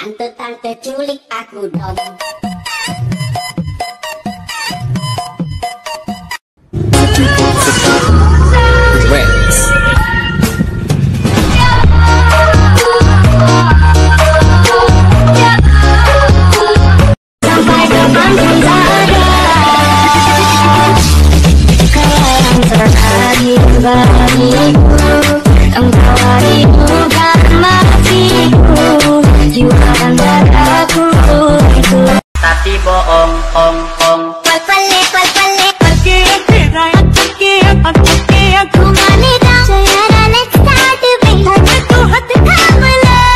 Tante-tante culik aku dong. Sampai kapan menjaga kalian terjadi bagiku, engkau harimu dan matiku, jiwa dan dadaku itu. Tapi bohong, ong, ong. Pal-pale, pal-pale, aku manidang saya dan let's start to be. Aku hati kamu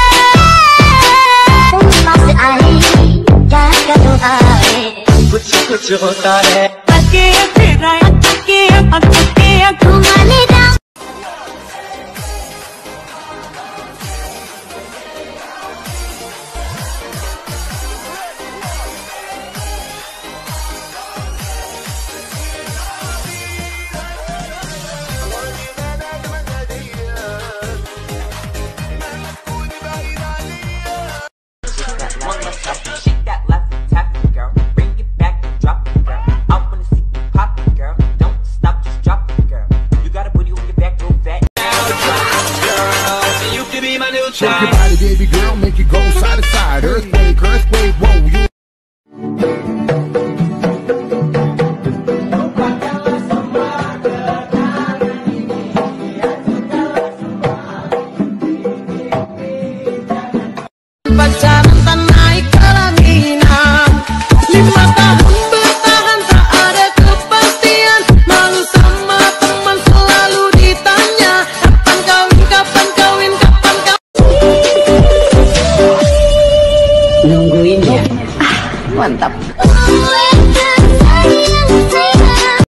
masih air, jaga doa. कुछ होता है Aku manidang. Shake that left and tap it, girl. Bring it back and drop it, girl. I wanna see you pop it, girl. Don't stop, just drop it, girl. You got a booty with your back real fat. You can be my new child. Shake your body, baby girl, make it go side to side. Earthquake, earthquake, whoa, you. Pacaran tak naik pelaminan, 5 tahun bertahan tak ada kepastian. Malu sama teman selalu ditanya, kapan kawin, kapan kawin, kapan kawin. nungguin ya. Mantap. Sayang, sayang.